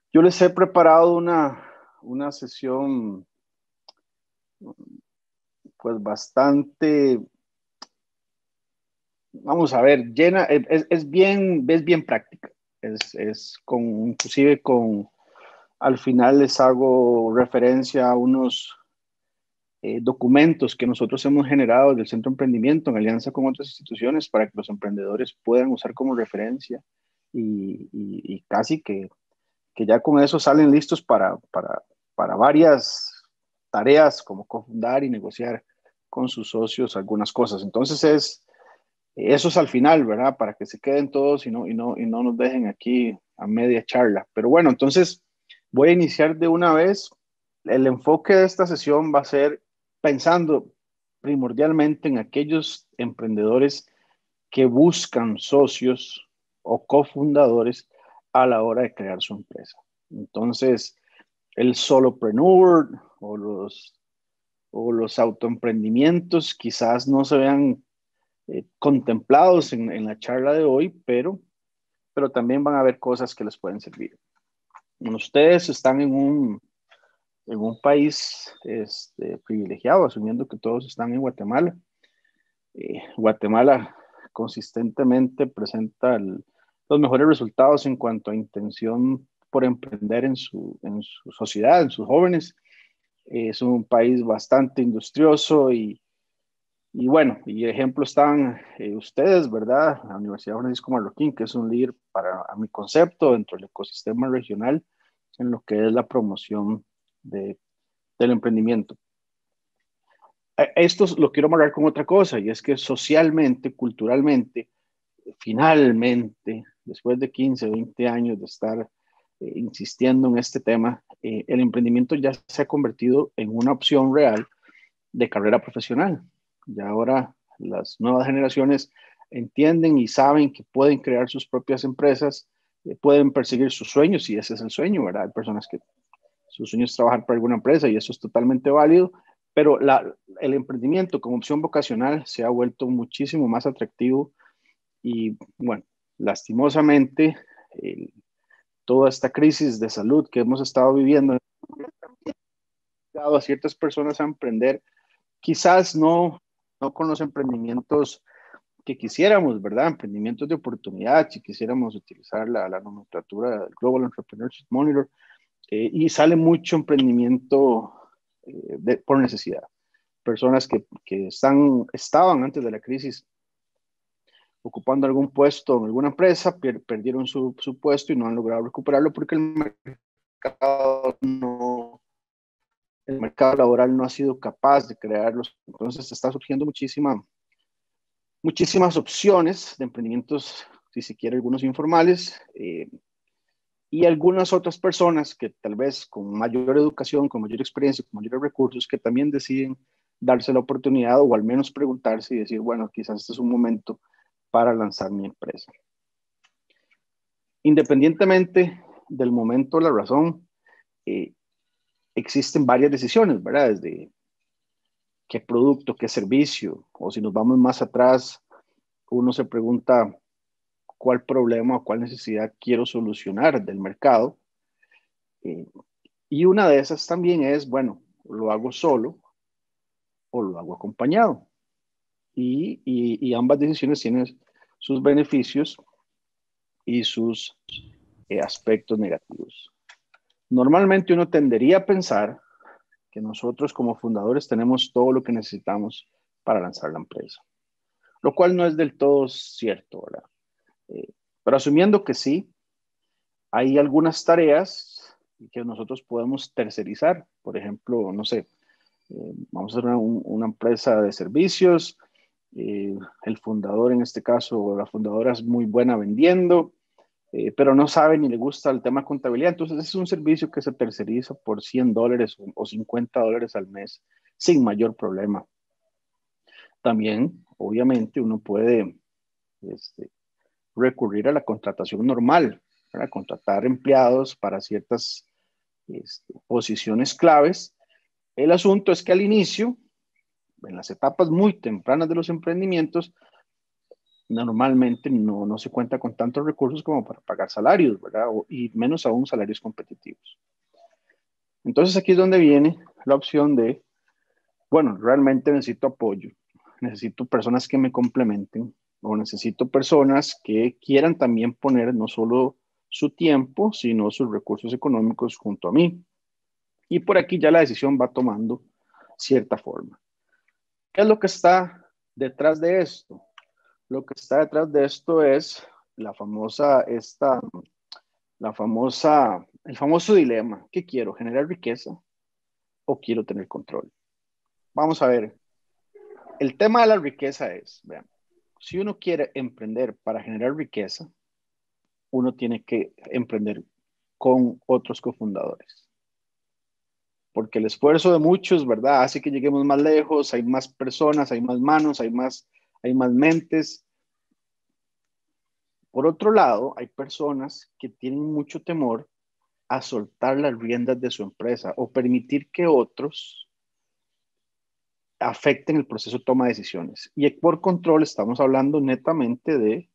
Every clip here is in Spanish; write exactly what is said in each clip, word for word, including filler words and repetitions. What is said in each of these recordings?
Yo les he preparado una, una sesión pues bastante, vamos a ver, llena, es, es bien, es bien práctica. Es, es con, inclusive con, al final les hago referencia a unos eh, documentos que nosotros hemos generado del Centro de Emprendimiento en alianza con otras instituciones para que los emprendedores puedan usar como referencia y, y, y casi que, que ya con eso salen listos para, para, para varias tareas como cofundar y negociar con sus socios algunas cosas. Entonces es, eso es al final, ¿verdad? Para que se queden todos y no, y no, y no nos dejen aquí a media charla. Pero bueno, entonces voy a iniciar de una vez. El enfoque de esta sesión va a ser pensando primordialmente en aquellos emprendedores que buscan socios o cofundadores a la hora de crear su empresa. Entonces, el solopreneur o los, o los autoemprendimientos quizás no se vean eh, contemplados en, en, la charla de hoy, pero, pero también van a haber cosas que les pueden servir. Bueno, ustedes están en un, en un país este, privilegiado, asumiendo que todos están en Guatemala. Eh, Guatemala consistentemente presenta el, los mejores resultados en cuanto a intención por emprender en su, en su sociedad, en sus jóvenes. Eh, es un país bastante industrioso y, y bueno, y ejemplo están eh, ustedes, ¿verdad? La Universidad Francisco Marroquín, que es un líder para a mi concepto dentro del ecosistema regional en lo que es la promoción de, del emprendimiento. Esto lo quiero amarrar con otra cosa, y es que socialmente, culturalmente, finalmente, después de quince, veinte años de estar eh, insistiendo en este tema, eh, el emprendimiento ya se ha convertido en una opción real de carrera profesional. Ya ahora las nuevas generaciones entienden y saben que pueden crear sus propias empresas, eh, pueden perseguir sus sueños, y ese es el sueño, ¿verdad? Hay personas que su sueño es trabajar para alguna empresa y eso es totalmente válido, pero la, el emprendimiento como opción vocacional se ha vuelto muchísimo más atractivo y, bueno, lastimosamente, eh, toda esta crisis de salud que hemos estado viviendo ha dado a ciertas personas a emprender, quizás no, no con los emprendimientos que quisiéramos, ¿verdad? Emprendimientos de oportunidad, si quisiéramos utilizar la, la nomenclatura del Global Entrepreneurship Monitor, eh, y sale mucho emprendimiento eh, de, por necesidad. Personas que, que están, estaban antes de la crisis ocupando algún puesto en alguna empresa, per, perdieron su, su, puesto y no han logrado recuperarlo porque el mercado no, el mercado laboral no ha sido capaz de crearlos. Entonces está surgiendo muchísima, muchísimas opciones de emprendimientos, si se quiere, algunos informales, eh, y algunas otras personas que tal vez con mayor educación, con mayor experiencia, con mayores recursos, que también deciden darse la oportunidad o al menos preguntarse y decir, bueno, quizás este es un momento para lanzar mi empresa. Independientemente del momento o la razón, eh, existen varias decisiones, ¿verdad? Desde qué producto, qué servicio, o si nos vamos más atrás, uno se pregunta cuál problema o cuál necesidad quiero solucionar del mercado. Eh, y una de esas también es, bueno, lo hago solo o lo hago acompañado. Y, y, y ambas decisiones tienen sus beneficios y sus eh, aspectos negativos. Normalmente uno tendería a pensar que nosotros como fundadores tenemos todo lo que necesitamos para lanzar la empresa, lo cual no es del todo cierto, ¿verdad? Eh, pero asumiendo que sí, hay algunas tareas que nosotros podemos tercerizar. Por ejemplo, no sé, eh, vamos a hacer una, una empresa de servicios, eh, el fundador en este caso, o la fundadora es muy buena vendiendo, eh, pero no sabe ni le gusta el tema de contabilidad. Entonces es un servicio que se terceriza por cien dólares o, o cincuenta dólares al mes sin mayor problema. También, obviamente, uno puede este, recurrir a la contratación normal, para contratar empleados para ciertas este, posiciones claves. El asunto es que al inicio, en las etapas muy tempranas de los emprendimientos, normalmente no, no se cuenta con tantos recursos como para pagar salarios, ¿verdad? O, y menos aún salarios competitivos. Entonces aquí es donde viene la opción de, bueno, realmente necesito apoyo, necesito personas que me complementen o necesito personas que quieran también poner no solo su tiempo, sino sus recursos económicos junto a mí. Y por aquí ya la decisión va tomando cierta forma. ¿Qué es lo que está detrás de esto? Lo que está detrás de esto es la famosa, esta, la famosa, el famoso dilema. ¿Qué quiero? ¿Generar riqueza o quiero tener control? Vamos a ver. El tema de la riqueza es, vean, si uno quiere emprender para generar riqueza, uno tiene que emprender con otros cofundadores. Porque el esfuerzo de muchos, ¿verdad? Hace que lleguemos más lejos, hay más personas, hay más manos, hay más, hay más mentes. Por otro lado, hay personas que tienen mucho temor a soltar las riendas de su empresa o permitir que otros afecten el proceso de toma de decisiones. Y por control estamos hablando netamente de,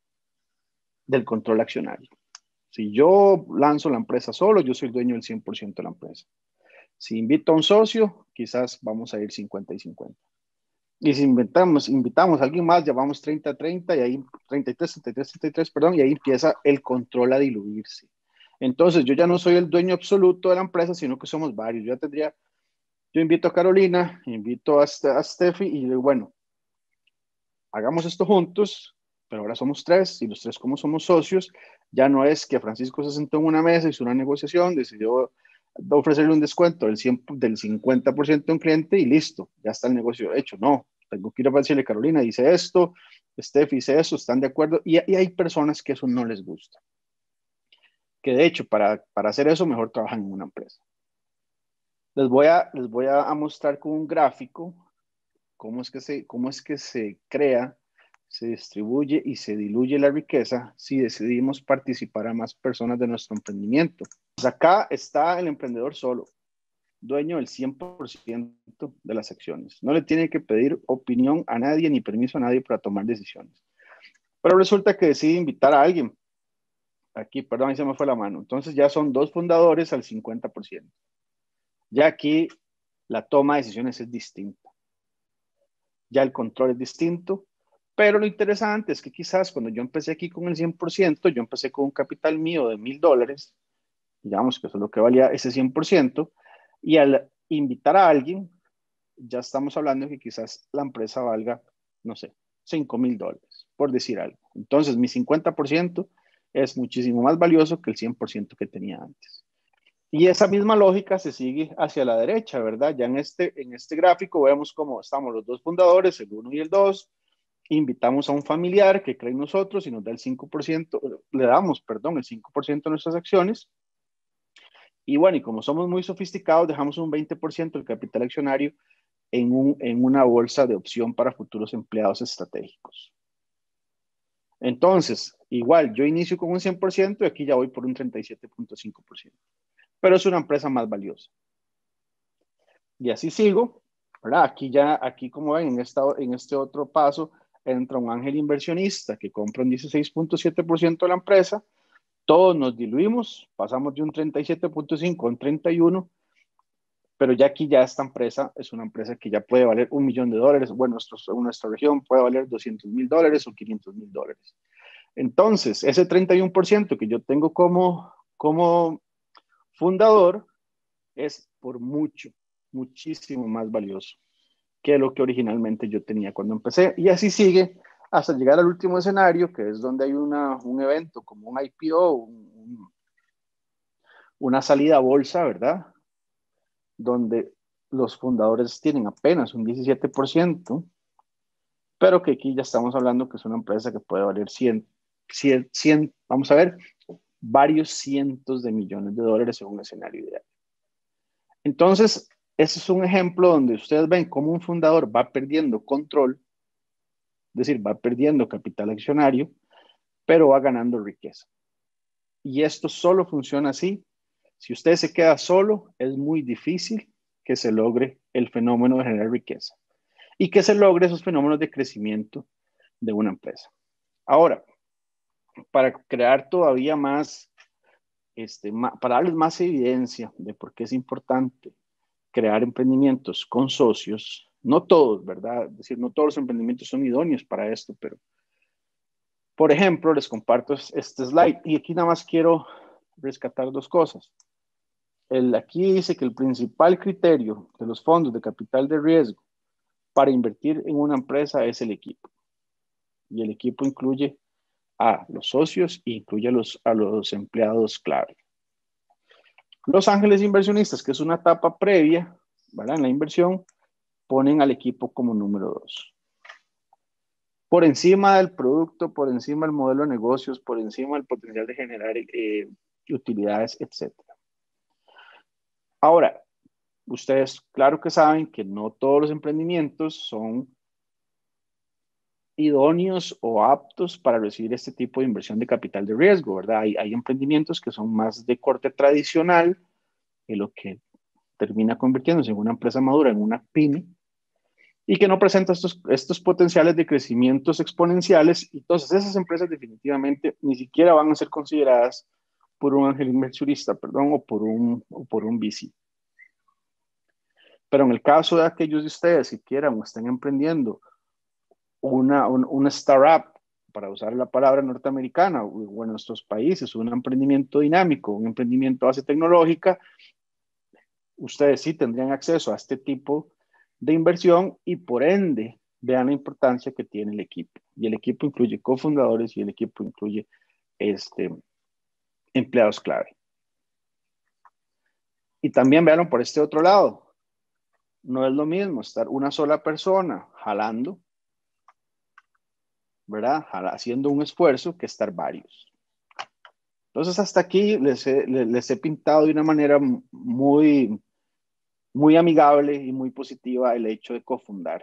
del control accionario. Si yo lanzo la empresa solo, yo soy dueño del cien por ciento de la empresa. Si invito a un socio, quizás vamos a ir cincuenta y cincuenta. Y si invitamos, invitamos a alguien más, ya vamos treinta a treinta y ahí treinta y tres, treinta y tres, treinta y tres, perdón, y ahí empieza el control a diluirse. Entonces, yo ya no soy el dueño absoluto de la empresa, sino que somos varios. Yo ya tendría, yo invito a Carolina, invito a, a Steffi y digo, bueno, hagamos esto juntos, pero ahora somos tres y los tres como somos socios, ya no es que Francisco se sentó en una mesa, hizo una negociación, decidió ofrecerle un descuento del, cien, del cincuenta por ciento a un cliente y listo, ya está el negocio hecho. No, tengo que ir a decirle, Carolina dice esto, Steph dice eso, están de acuerdo, y, y hay personas que eso no les gusta. Que de hecho, para, para hacer eso, mejor trabajan en una empresa. Les voy a, les voy a, a mostrar con un gráfico cómo es que se, cómo es que se crea, se distribuye y se diluye la riqueza si decidimos participar a más personas de nuestro emprendimiento. Pues acá está el emprendedor solo, dueño del cien por ciento de las acciones. No le tiene que pedir opinión a nadie ni permiso a nadie para tomar decisiones. Pero resulta que decide invitar a alguien. Aquí, perdón, ahí se me fue la mano. Entonces ya son dos fundadores al cincuenta por ciento. Ya aquí la toma de decisiones es distinta. Ya el control es distinto. Pero lo interesante es que quizás cuando yo empecé aquí con el cien por ciento, yo empecé con un capital mío de mil dólares, digamos que eso es lo que valía ese cien por ciento, y al invitar a alguien, ya estamos hablando de que quizás la empresa valga, no sé, cinco mil dólares, por decir algo. Entonces, mi cincuenta por ciento es muchísimo más valioso que el cien por ciento que tenía antes. Y esa misma lógica se sigue hacia la derecha, ¿verdad? Ya en este, en este gráfico vemos cómo estamos los dos fundadores, el uno y el dos. Invitamos a un familiar que cree en nosotros y nos da el cinco por ciento, le damos, perdón, el cinco por ciento de nuestras acciones. Y bueno, y como somos muy sofisticados, dejamos un veinte por ciento del capital accionario en, un, en una bolsa de opción para futuros empleados estratégicos. Entonces, igual, yo inicio con un cien por ciento y aquí ya voy por un treinta y siete punto cinco por ciento. Pero es una empresa más valiosa. Y así sigo, ¿verdad? Aquí ya, aquí como ven, en, esta, en este otro paso, entra un ángel inversionista que compra un dieciséis punto siete por ciento de la empresa. Todos nos diluimos, pasamos de un treinta y siete punto cinco a un treinta y uno, pero ya aquí ya esta empresa es una empresa que ya puede valer un millón de dólares. Bueno, nuestro, nuestra región puede valer doscientos mil dólares o quinientos mil dólares. Entonces, ese treinta y uno por ciento que yo tengo como, como fundador es por mucho, muchísimo más valioso que lo que originalmente yo tenía cuando empecé. Y así sigue hasta llegar al último escenario, que es donde hay una, un evento como un I P O, un, una salida a bolsa, ¿verdad? Donde los fundadores tienen apenas un diecisiete por ciento, pero que aquí ya estamos hablando que es una empresa que puede valer cien, cien, cien, vamos a ver, varios cientos de millones de dólares en un escenario ideal. Entonces, ese es un ejemplo donde ustedes ven cómo un fundador va perdiendo control, es decir, va perdiendo capital accionario, pero va ganando riqueza. Y esto solo funciona así. Si usted se queda solo, es muy difícil que se logre el fenómeno de generar riqueza y que se logre esos fenómenos de crecimiento de una empresa. Ahora, para crear todavía más, este, más, para darles más evidencia de por qué es importante crear emprendimientos con socios, no todos, ¿verdad? Es decir, no todos los emprendimientos son idóneos para esto, pero, por ejemplo, les comparto este slide y aquí nada más quiero rescatar dos cosas. El, aquí dice que el principal criterio de los fondos de capital de riesgo para invertir en una empresa es el equipo. Y el equipo incluye a los socios e incluye a los, a los empleados clave. Los ángeles inversionistas, que es una etapa previa, ¿verdad? En la inversión, ponen al equipo como número dos. Por encima del producto, por encima del modelo de negocios, por encima del potencial de generar eh, utilidades, etcétera. Ahora, ustedes claro que saben que no todos los emprendimientos son idóneos o aptos para recibir este tipo de inversión de capital de riesgo, ¿verdad? Hay, hay emprendimientos que son más de corte tradicional, en lo que termina convirtiéndose en una empresa madura, en una pyme, y que no presenta estos, estos potenciales de crecimientos exponenciales. Entonces, esas empresas definitivamente ni siquiera van a ser consideradas por un ángel inversionista, perdón, o por un, o por un V C. Pero en el caso de aquellos de ustedes que quieran o estén emprendiendo una, un, una startup, para usar la palabra norteamericana, o en nuestros países, un emprendimiento dinámico, un emprendimiento a base tecnológica, ustedes sí tendrían acceso a este tipo de inversión y por ende vean la importancia que tiene el equipo. Y el equipo incluye cofundadores y el equipo incluye este, empleados clave. Y también veanlo por este otro lado. No es lo mismo estar una sola persona jalando, ¿verdad? Haciendo un esfuerzo que estar varios. Entonces hasta aquí les he, les he pintado de una manera muy, muy amigable y muy positiva el hecho de cofundar.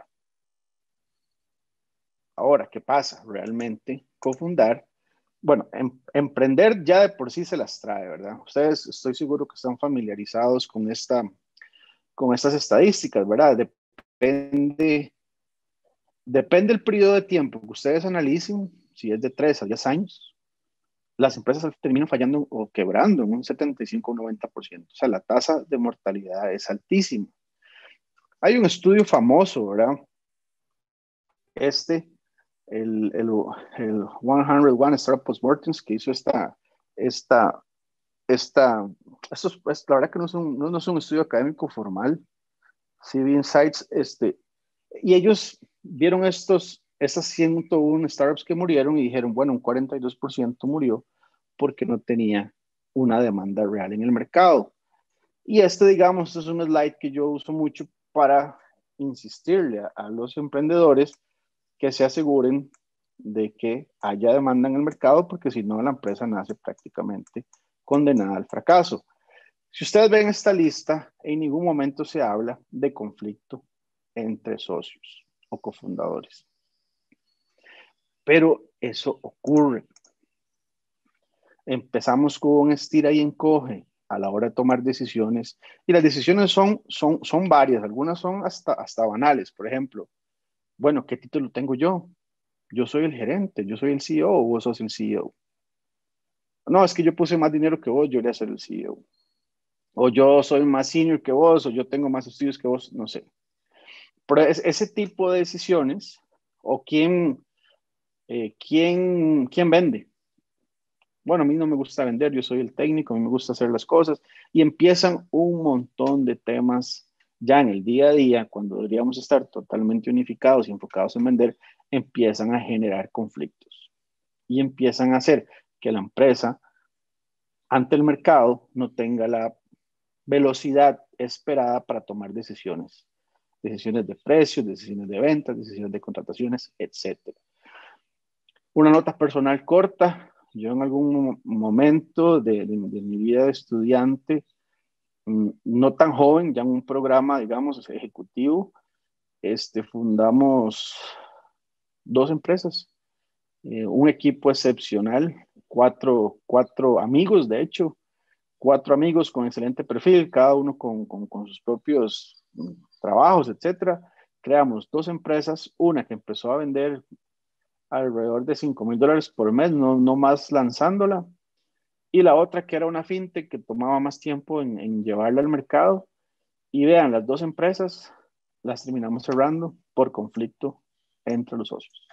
Ahora, ¿qué pasa? Realmente cofundar, bueno, em, emprender ya de por sí se las trae, ¿verdad? Ustedes estoy seguro que están familiarizados con, esta, con estas estadísticas, ¿verdad? Depende, depende el periodo de tiempo que ustedes analicen, si es de tres a diez años, las empresas terminan fallando o quebrando en un setenta y cinco o noventa por ciento. O sea, la tasa de mortalidad es altísima. Hay un estudio famoso, ¿verdad? Este, el, el, el ciento uno Startup Postmortems, que hizo esta, esta, esta, esto es, pues, la verdad que no es, un, no, no es un estudio académico formal, C B Insights, este, y ellos vieron estos, esas ciento uno startups que murieron y dijeron, bueno, un cuarenta y dos por ciento murió porque no tenía una demanda real en el mercado. Y este, digamos, es un slide que yo uso mucho para insistirle a, a los emprendedores que se aseguren de que haya demanda en el mercado, porque si no, la empresa nace prácticamente condenada al fracaso. Si ustedes ven esta lista, en ningún momento se habla de conflicto entre socios o cofundadores. Pero eso ocurre. Empezamos con un estira y encoge a la hora de tomar decisiones. Y las decisiones son, son, son varias. Algunas son hasta, hasta banales. Por ejemplo, bueno, ¿qué título tengo yo? Yo soy el gerente, yo soy el C E O o vos sos el C E O. No, es que yo puse más dinero que vos, yo voy a ser el C E O. O yo soy más senior que vos, o yo tengo más estudios que vos, no sé. Pero es, ese tipo de decisiones, o quién, eh, quién, quién vende. Bueno, a mí no me gusta vender, yo soy el técnico, a mí me gusta hacer las cosas. Y empiezan un montón de temas ya en el día a día, cuando deberíamos estar totalmente unificados y enfocados en vender, empiezan a generar conflictos. Y empiezan a hacer que la empresa, ante el mercado, no tenga la velocidad esperada para tomar decisiones. Decisiones de precios, decisiones de ventas, decisiones de contrataciones, etcétera. Una nota personal corta. Yo en algún momento de, de, de mi vida de estudiante, no tan joven, ya en un programa, digamos, ejecutivo, este, fundamos dos empresas, eh, un equipo excepcional, cuatro, cuatro amigos, de hecho, cuatro amigos con excelente perfil, cada uno con, con, con sus propios trabajos, etcétera. Creamos dos empresas, una que empezó a vender alrededor de cinco mil dólares por mes, no, no más lanzándola. Y la otra que era una fintech que tomaba más tiempo en, en llevarla al mercado. Y vean, las dos empresas las terminamos cerrando por conflicto entre los socios.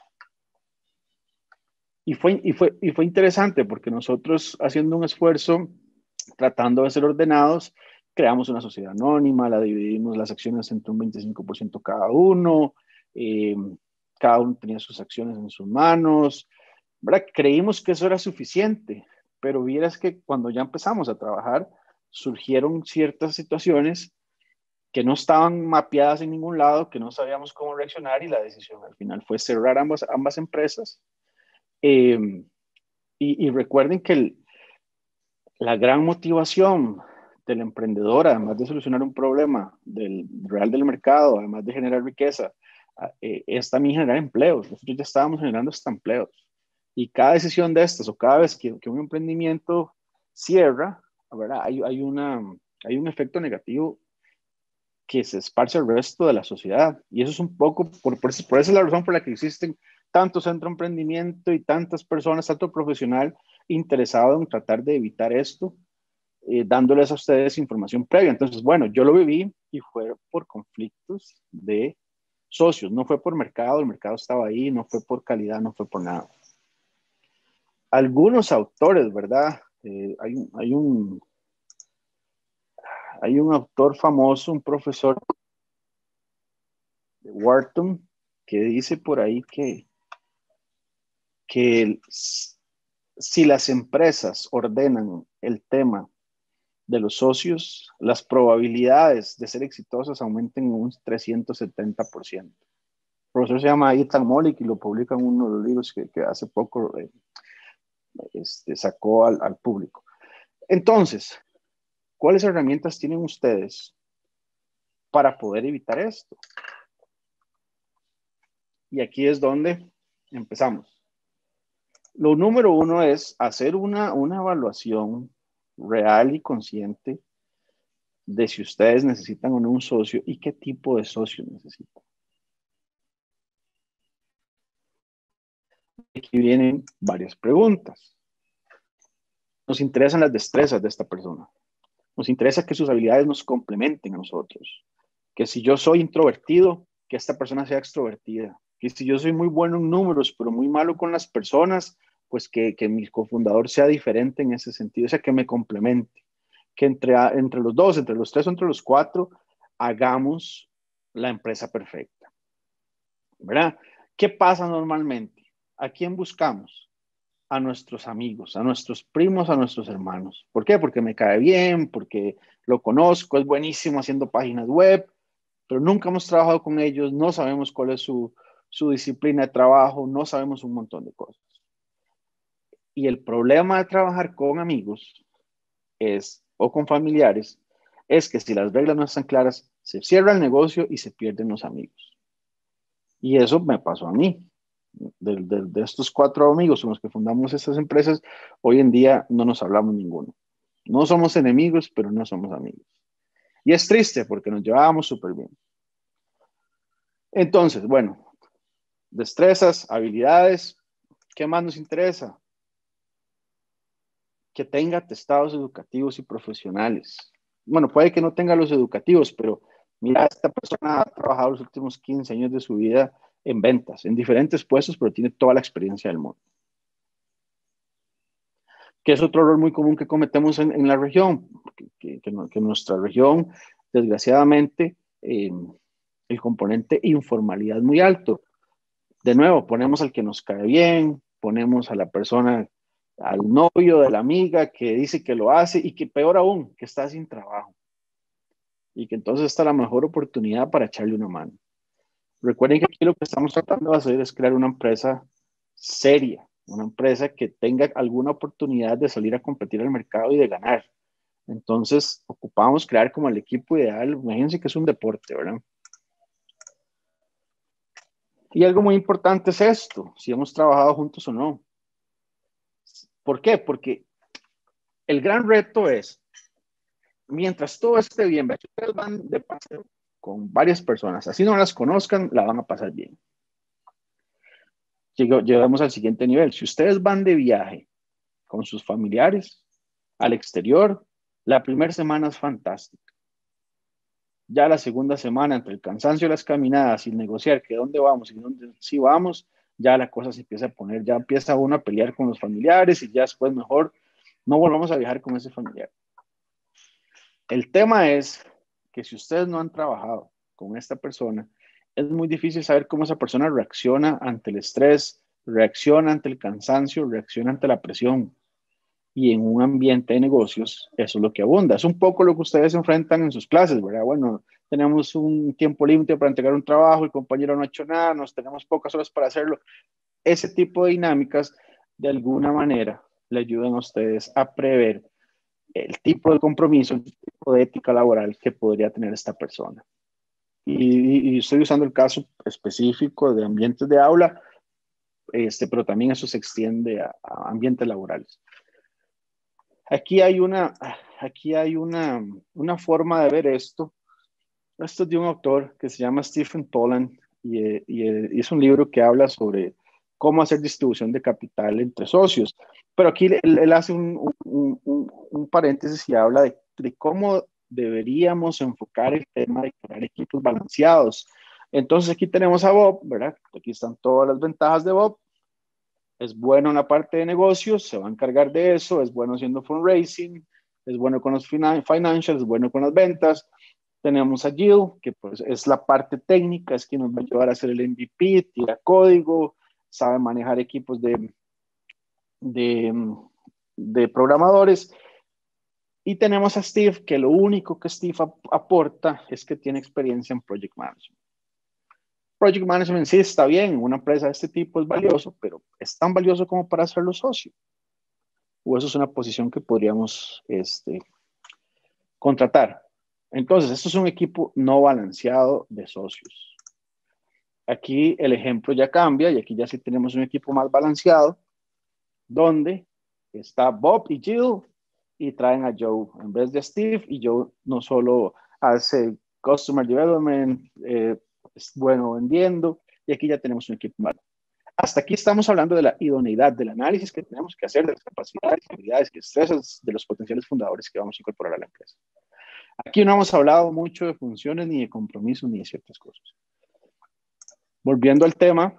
Y fue, y fue, y fue interesante porque nosotros haciendo un esfuerzo, tratando de ser ordenados, creamos una sociedad anónima, la dividimos las acciones entre un veinticinco por ciento cada uno, eh, cada uno tenía sus acciones en sus manos, ¿verdad? Creímos que eso era suficiente, pero vieras que cuando ya empezamos a trabajar, surgieron ciertas situaciones que no estaban mapeadas en ningún lado, que no sabíamos cómo reaccionar y la decisión al final fue cerrar ambas, ambas empresas. Eh, y, y, recuerden que el, la gran motivación del emprendedor, además de solucionar un problema del real del mercado, además de generar riqueza, eh, es también generar empleos. Nosotros ya estábamos generando hasta empleos. Y cada decisión de estas o cada vez que, que un emprendimiento cierra, ¿verdad? Hay, hay, una, hay un efecto negativo que se esparce al resto de la sociedad. Y eso es un poco, por, por, eso, por esa es la razón por la que existen tantos centros de emprendimiento y tantas personas, tanto profesional interesado en tratar de evitar esto, eh, dándoles a ustedes información previa. Entonces, bueno, yo lo viví y fue por conflictos de socios, no fue por mercado, el mercado estaba ahí, no fue por calidad, no fue por nada. Algunos autores, ¿verdad? Eh, hay, hay un hay un autor famoso, un profesor de Wharton, que dice por ahí que, que el, si las empresas ordenan el tema de los socios, las probabilidades de ser exitosas aumentan en un trescientos setenta por ciento. El profesor se llama Ethan Mollick y lo publica en uno de los libros que, que hace poco eh, este, sacó al, al público. Entonces, ¿cuáles herramientas tienen ustedes para poder evitar esto? Y aquí es donde empezamos. Lo número uno es hacer una, una evaluación real y consciente de si ustedes necesitan o no un socio y qué tipo de socio necesitan. Aquí vienen varias preguntas. Nos interesan las destrezas de esta persona. Nos interesa que sus habilidades nos complementen a nosotros. Que si yo soy introvertido, que esta persona sea extrovertida. Que si yo soy muy bueno en números, pero muy malo con las personas, pues que, que mi cofundador sea diferente en ese sentido, o sea, que me complemente. Que entre, entre los dos, entre los tres o entre los cuatro, hagamos la empresa perfecta. ¿Verdad? ¿Qué pasa normalmente? ¿A quién buscamos? A nuestros amigos, a nuestros primos, a nuestros hermanos. ¿Por qué? Porque me cae bien, porque lo conozco, es buenísimo haciendo páginas web, pero nunca hemos trabajado con ellos, no sabemos cuál es su, su disciplina de trabajo, no sabemos un montón de cosas. Y el problema de trabajar con amigos es, o con familiares, es que si las reglas no están claras, se cierra el negocio y se pierden los amigos. Y eso me pasó a mí. De, de, de estos cuatro amigos con los que fundamos estas empresas, hoy en día no nos hablamos ninguno. No somos enemigos, pero no somos amigos. Y es triste porque nos llevábamos súper bien. Entonces, bueno, destrezas, habilidades, ¿qué más nos interesa? Que tenga atestados educativos y profesionales. Bueno, puede que no tenga los educativos, pero mira, esta persona ha trabajado los últimos quince años de su vida en ventas, en diferentes puestos, pero tiene toda la experiencia del mundo. Que es otro error muy común que cometemos en, en la región, que, que, que, no, que en nuestra región, desgraciadamente, eh, el componente informalidad es muy alto. De nuevo, ponemos al que nos cae bien, ponemos a la persona, al novio de la amiga que dice que lo hace y que peor aún, que está sin trabajo. Y que entonces está la mejor oportunidad para echarle una mano. Recuerden que aquí lo que estamos tratando de hacer es crear una empresa seria, una empresa que tenga alguna oportunidad de salir a competir al mercado y de ganar. Entonces, ocupamos crear como el equipo ideal. Imagínense que es un deporte, ¿verdad? Y algo muy importante es esto, si hemos trabajado juntos o no. ¿Por qué? Porque el gran reto es, mientras todo esté bien, ustedes van de paseo con varias personas, así no las conozcan, la van a pasar bien. llegamos al siguiente nivel. Si ustedes van de viaje con sus familiares al exterior, la primera semana es fantástica. Ya la segunda semana, entre el cansancio de las caminadas y negociar que dónde vamos y dónde sí vamos, ya la cosa se empieza a poner, ya empieza uno a pelear con los familiares y ya después mejor no volvamos a viajar con ese familiar. El tema es que si ustedes no han trabajado con esta persona, es muy difícil saber cómo esa persona reacciona ante el estrés, reacciona ante el cansancio, reacciona ante la presión. Y en un ambiente de negocios, eso es lo que abunda. Es un poco lo que ustedes enfrentan en sus clases, ¿verdad? Bueno, tenemos un tiempo límite para entregar un trabajo, el compañero no ha hecho nada, nos tenemos pocas horas para hacerlo. Ese tipo de dinámicas, de alguna manera, le ayudan a ustedes a prever el tipo de compromiso, el tipo de ética laboral que podría tener esta persona. Y, y estoy usando el caso específico de ambientes de aula, este, pero también eso se extiende a, a ambientes laborales. Aquí hay una, aquí hay una, una forma de ver esto. Esto es de un autor que se llama Stephen Toland y, y, y es un libro que habla sobre cómo hacer distribución de capital entre socios. Pero aquí él, él hace un, un, un, un, paréntesis y habla de, de cómo deberíamos enfocar el tema de crear equipos balanceados. Entonces aquí tenemos a Bob, ¿verdad? Aquí están todas las ventajas de Bob. Es bueno en la parte de negocios, se va a encargar de eso, es bueno haciendo fundraising, es bueno con los financials, es bueno con las ventas. Tenemos a Jill, que pues es la parte técnica, es quien nos va a ayudar a hacer el M V P, tira código, sabe manejar equipos de, de, de programadores. Y tenemos a Steve, que lo único que Steve aporta es que tiene experiencia en Project Management. Project Management sí está bien, una empresa de este tipo es valioso, pero ¿es tan valioso como para hacerlo socio? O eso es una posición que podríamos este, contratar. Entonces, esto es un equipo no balanceado de socios. Aquí el ejemplo ya cambia y aquí ya sí tenemos un equipo más balanceado, donde está Bob y Jill y traen a Joe en vez de Steve, y Joe no solo hace Customer Development, eh, es bueno vendiendo, y aquí ya tenemos un equipo malo. Hasta aquí estamos hablando de la idoneidad, del análisis que tenemos que hacer de las capacidades, habilidades y destrezas de los potenciales fundadores que vamos a incorporar a la empresa. Aquí no hemos hablado mucho de funciones, ni de compromisos, ni de ciertas cosas. Volviendo al tema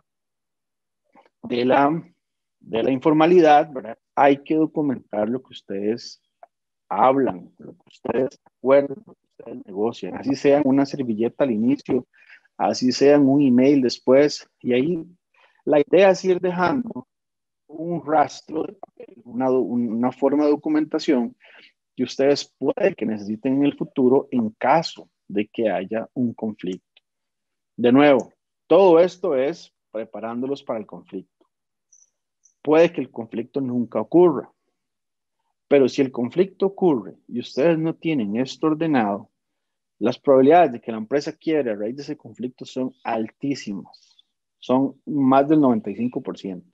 de la, de la informalidad, ¿verdad? Hay que documentar lo que ustedes hablan, lo que ustedes acuerdan, lo que ustedes negocian, así sea una servilleta al inicio, así sea un email después, y ahí la idea es ir dejando un rastro de papel, una, una forma de documentación que ustedes pueden que necesiten en el futuro en caso de que haya un conflicto. De nuevo, todo esto es preparándolos para el conflicto. Puede que el conflicto nunca ocurra, pero si el conflicto ocurre y ustedes no tienen esto ordenado, las probabilidades de que la empresa quiera a raíz de ese conflicto son altísimas. Son más del noventa y cinco por ciento.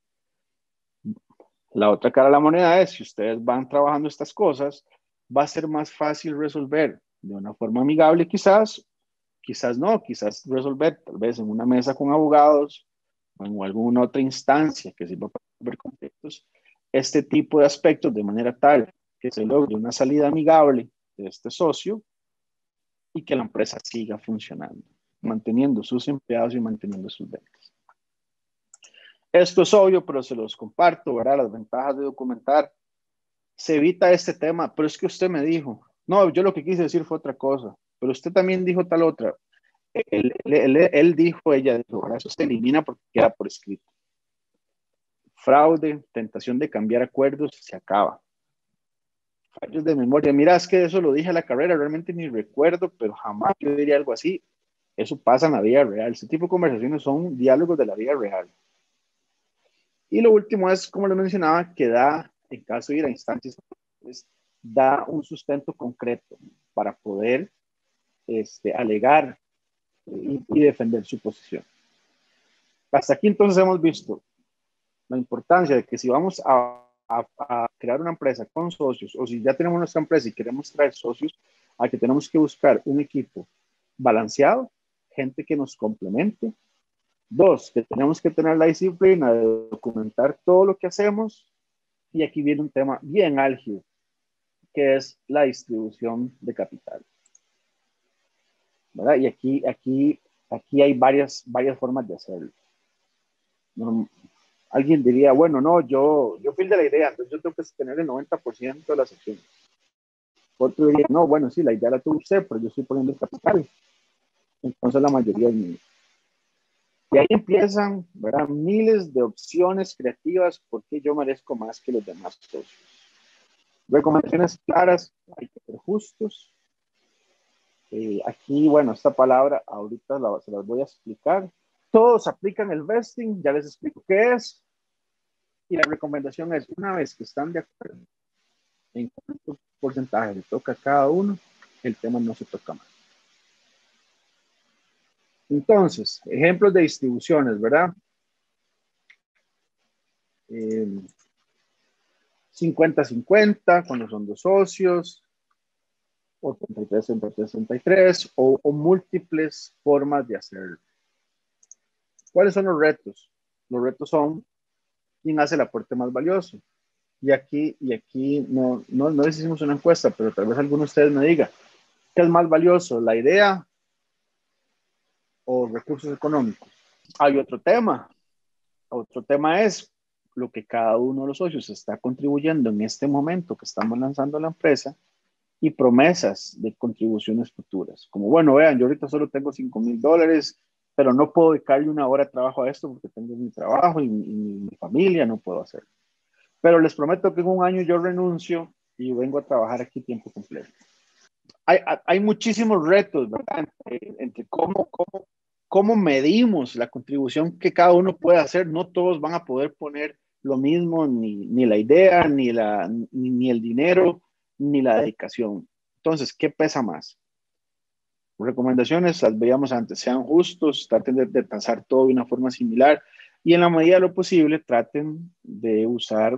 La otra cara de la moneda es, si ustedes van trabajando estas cosas, va a ser más fácil resolver de una forma amigable quizás, quizás no, quizás resolver tal vez en una mesa con abogados o en alguna otra instancia que sirva para resolver conflictos, este tipo de aspectos de manera tal que se logre una salida amigable de este socio y que la empresa siga funcionando, manteniendo sus empleados y manteniendo sus ventas. Esto es obvio, pero se los comparto, ¿verdad? Las ventajas de documentar. Se evita este tema, pero es que usted me dijo, no, yo lo que quise decir fue otra cosa, pero usted también dijo tal otra. Él, él, él, él dijo, ella dijo, ¿verdad? Eso se elimina porque queda por escrito. Fraude, tentación de cambiar acuerdos, se acaba. Fallos de memoria. Mira, es que eso lo dije a la carrera, realmente ni recuerdo, pero jamás yo diría algo así. Eso pasa en la vida real. Este tipo de conversaciones son diálogos de la vida real. Y lo último es, como les mencionaba, que da, en caso de ir a instancias, pues, da un sustento concreto para poder este, alegar y, y defender su posición. Hasta aquí entonces hemos visto la importancia de que si vamos a, a, a crear una empresa con socios, o si ya tenemos nuestra empresa y queremos traer socios, a que tenemos que buscar un equipo balanceado, gente que nos complemente, Dos, que tenemos que tener la disciplina de documentar todo lo que hacemos. Y aquí viene un tema bien álgido, que es la distribución de capital, ¿verdad? Y aquí, aquí, aquí hay varias, varias formas de hacerlo. No, alguien diría, bueno, no, yo, yo fui de la idea, entonces yo tengo que tener el noventa por ciento de las acciones. Otro diría, no, bueno, sí, la idea la tuvo usted, pero yo estoy poniendo el capital. Entonces la mayoría es mía. Y ahí empiezan, ¿verdad? Miles de opciones creativas porque yo merezco más que los demás socios. Recomendaciones claras, hay que ser justos. Eh, aquí, bueno, esta palabra ahorita la, se las voy a explicar. Todos aplican el vesting, ya les explico qué es. Y la recomendación es, una vez que están de acuerdo en cuánto porcentaje le toca a cada uno, el tema no se toca más. Entonces, ejemplos de distribuciones, ¿verdad? Eh, cincuenta cincuenta, cuando son dos socios, o treinta y tres entre sesenta y tres, o, o múltiples formas de hacerlo. ¿Cuáles son los retos? Los retos son quién hace el aporte más valioso. Y aquí, y aquí no, no, no hicimos una encuesta, pero tal vez alguno de ustedes me diga, ¿qué es más valioso, la idea o recursos económicos? Hay otro tema. Otro tema es lo que cada uno de los socios está contribuyendo en este momento que estamos lanzando la empresa y promesas de contribuciones futuras. Como, bueno, vean, yo ahorita solo tengo cinco mil dólares, pero no puedo dedicarle una hora de trabajo a esto porque tengo mi trabajo y, y mi familia, no puedo hacerlo. Pero les prometo que en un año yo renuncio y vengo a trabajar aquí tiempo completo. Hay, hay muchísimos retos, ¿verdad? Entre, entre cómo, cómo, cómo medimos la contribución que cada uno puede hacer. No todos van a poder poner lo mismo, ni, ni la idea, ni, la, ni, ni el dinero, ni la dedicación. Entonces, ¿qué pesa más? Recomendaciones, las veíamos antes, sean justos, traten de, de tasar todo de una forma similar y en la medida de lo posible traten de usar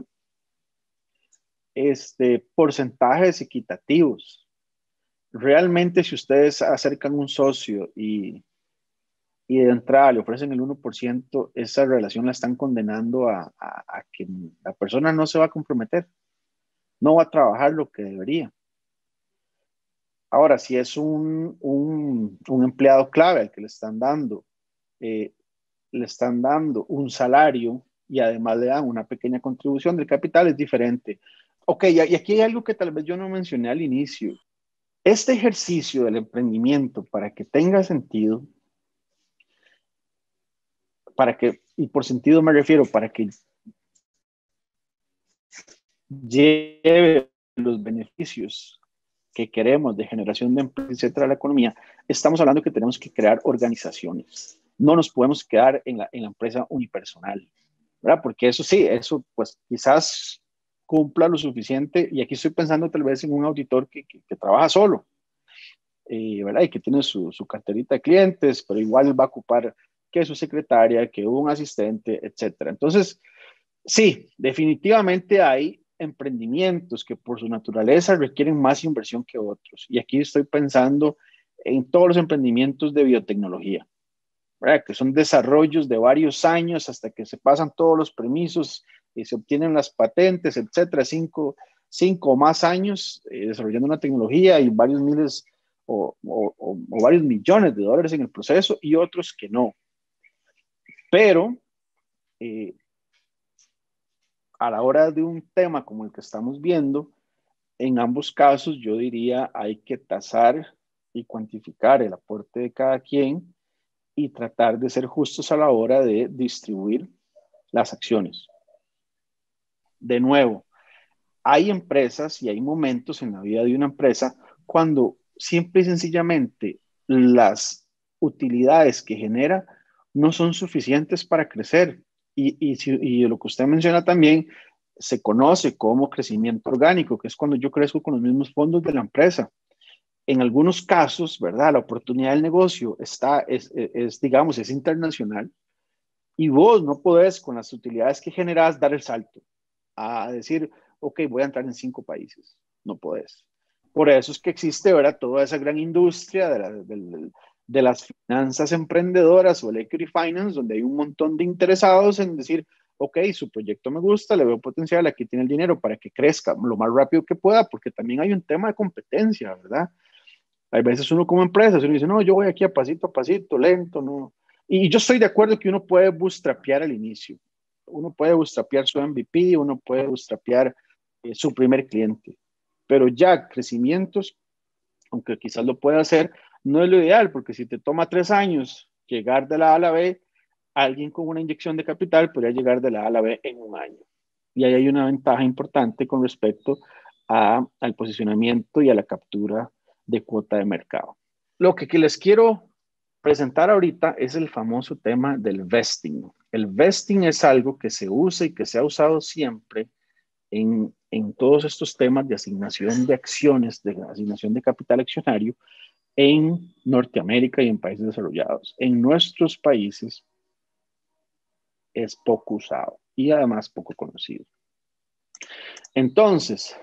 este, porcentajes equitativos. Realmente si ustedes acercan un socio y, y de entrada le ofrecen el uno por ciento, esa relación la están condenando a, a, a que la persona no se va a comprometer, no va a trabajar lo que debería. Ahora, si es un, un, un empleado clave al que le están dando, eh, le están dando un salario y además le dan una pequeña contribución del capital, es diferente. Ok, y aquí hay algo que tal vez yo no mencioné al inicio. Este ejercicio del emprendimiento, para que tenga sentido, para que, y por sentido me refiero, para que lleve los beneficios que queremos de generación de empleo, etcétera, a la economía, estamos hablando que tenemos que crear organizaciones. No nos podemos quedar en la, en la empresa unipersonal, ¿verdad? Porque eso sí, eso pues quizás cumpla lo suficiente, y aquí estoy pensando tal vez en un auditor que, que, que trabaja solo, eh, ¿verdad? Y que tiene su, su carterita de clientes, pero igual va a ocupar que su secretaria, que un asistente, etcétera. Entonces, sí, definitivamente hay emprendimientos que por su naturaleza requieren más inversión que otros. Y aquí estoy pensando en todos los emprendimientos de biotecnología, ¿verdad? Que son desarrollos de varios años hasta que se pasan todos los permisos y se obtienen las patentes, etcétera, cinco, cinco o más años eh, desarrollando una tecnología y varios miles o, o, o, o varios millones de dólares en el proceso y otros que no. Pero eh, a la hora de un tema como el que estamos viendo, en ambos casos yo diría hay que tasar y cuantificar el aporte de cada quien y tratar de ser justos a la hora de distribuir las acciones. De nuevo, hay empresas y hay momentos en la vida de una empresa cuando simple y sencillamente las utilidades que genera no son suficientes para crecer. Y, y, si, y lo que usted menciona también se conoce como crecimiento orgánico, que es cuando yo crezco con los mismos fondos de la empresa. En algunos casos, ¿verdad? La oportunidad del negocio está, es, es, es digamos, es internacional y vos no podés con las utilidades que generas dar el salto a decir, ok, voy a entrar en cinco países. No podés. Por eso es que existe, ¿verdad? Toda esa gran industria de la, del, de las finanzas emprendedoras o el equity finance, donde hay un montón de interesados en decir, ok, su proyecto me gusta, le veo potencial, aquí tiene el dinero para que crezca lo más rápido que pueda, porque también hay un tema de competencia, ¿verdad? Hay veces uno como empresa, uno dice, no, yo voy aquí a pasito a pasito, lento, no. Y yo estoy de acuerdo que uno puede bootstrapear al inicio. Uno puede bootstrapear su M V P, uno puede bootstrapear eh, su primer cliente. Pero ya crecimientos, aunque quizás lo pueda hacer, no es lo ideal, porque si te toma tres años llegar de la A a la B, alguien con una inyección de capital podría llegar de la A a la B en un año. Y ahí hay una ventaja importante con respecto a, al posicionamiento y a la captura de cuota de mercado. Lo que, que les quiero presentar ahorita es el famoso tema del vesting. El vesting es algo que se usa y que se ha usado siempre en, en todos estos temas de asignación de acciones, de asignación de capital accionario en Norteamérica y en países desarrollados. En nuestros países es poco usado y además poco conocido. Entonces,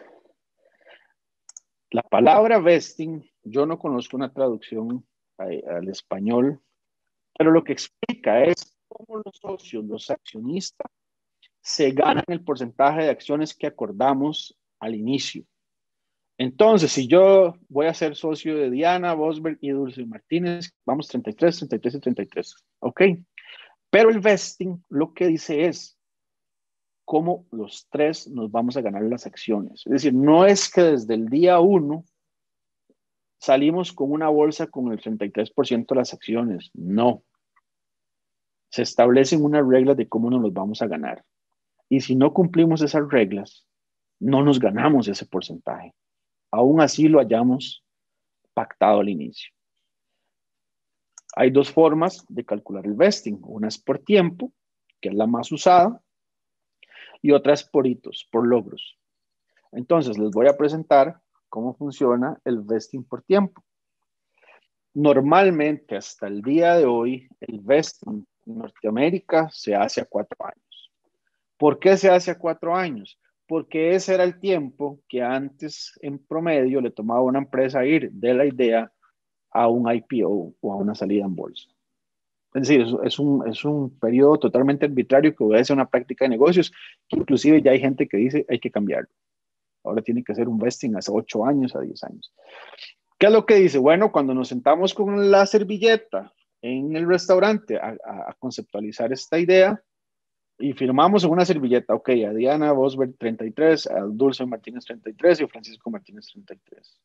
la palabra vesting, yo no conozco una traducción al español, pero lo que explica es cómo los socios, los accionistas, se ganan el porcentaje de acciones que acordamos al inicio. Entonces, si yo voy a ser socio de Diana, Bosberg y Dulce Martínez, vamos treinta y tres, treinta y tres y treinta y tres, ¿ok? Pero el vesting lo que dice es cómo los tres nos vamos a ganar las acciones. Es decir, no es que desde el día uno salimos con una bolsa con el treinta y tres por ciento de las acciones. No. Se establecen unas reglas de cómo nos los vamos a ganar. Y si no cumplimos esas reglas, no nos ganamos ese porcentaje. Aún así lo hayamos pactado al inicio. Hay dos formas de calcular el vesting. Una es por tiempo, que es la más usada, y otra es por hitos, por logros. Entonces, les voy a presentar cómo funciona el vesting por tiempo. Normalmente, hasta el día de hoy, el vesting en Norteamérica se hace a cuatro años. ¿Por qué se hace a cuatro años? Porque ese era el tiempo que antes, en promedio, le tomaba a una empresa ir de la idea a un I P O o a una salida en bolsa. Es decir, es, es, un, es un periodo totalmente arbitrario que obedece a una práctica de negocios, que inclusive ya hay gente que dice hay que cambiarlo. Ahora tiene que ser un vesting hace ocho años, a diez años. ¿Qué es lo que dice? Bueno, cuando nos sentamos con la servilleta en el restaurante a, a, a conceptualizar esta idea y firmamos en una servilleta, ok, a Diana Bosberg treinta y tres, a Dulce Martínez treinta y tres y a Francisco Martínez treinta y tres.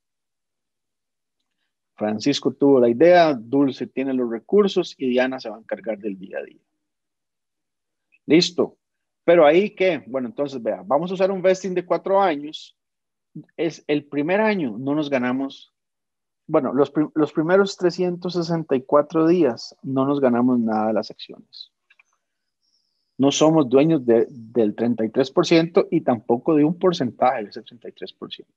Francisco tuvo la idea, Dulce tiene los recursos y Diana se va a encargar del día a día. Listo. Pero ahí, ¿qué? Bueno, entonces, vea, vamos a usar un vesting de cuatro años. Es el primer año, no nos ganamos, bueno, los, prim los primeros trescientos sesenta y cuatro días no nos ganamos nada de las acciones. No somos dueños de, del treinta y tres por ciento y tampoco de un porcentaje de ese treinta y tres por ciento.